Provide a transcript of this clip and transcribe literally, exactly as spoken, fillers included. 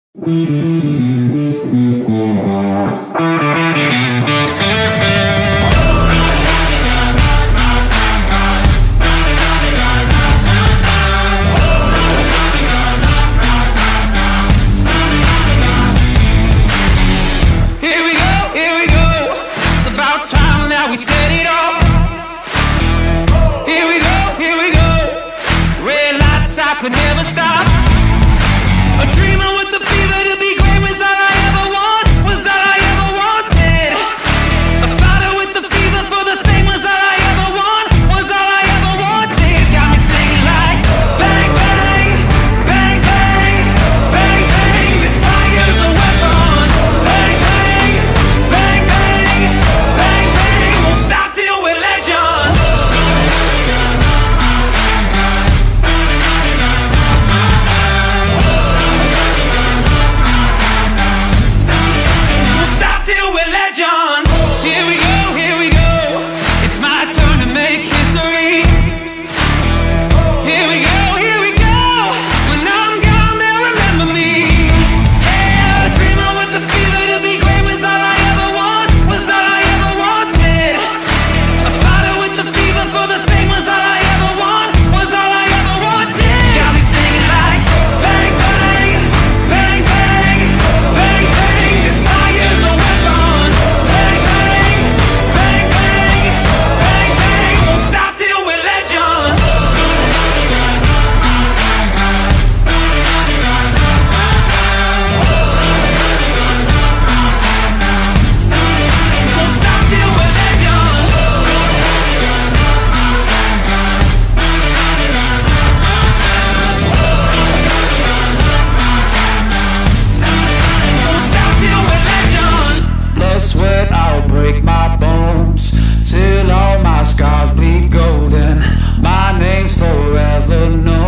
We set it off. Here we go, here we go. Red lights, I could never stop. A dreamer with the fever to be great was all I ever want, was all I ever wanted. A fighter with the fever for the fame was all I ever want, was all I ever wanted. Got me singing like bang, bang, bang, bang, bang, bang. This fire's a weapon. Bang, bang, bang, bang, bang, bang. Won't stop till we're legends. Won't stop till we're legends. Here we go, here we go. It's my turn to make history. Here we go, here we go. When I'm gone, they'll remember me. Yeah, a dreamer with the fever to be great was all I ever want, was all I ever wanted. A fighter with the fever for the fame was all I ever want, was all I ever wanted. Got me singing like bang, bang, bang, bang, bang, bang. This fire's a weapon. Bang, bang, bang, bang, bang, bang. Won't stop till we're legends. Won't stop till we're legends. Won't stop till we're legends. Blood, sweat, I'll break my bones till all my scars bleed golden. My name's forever known.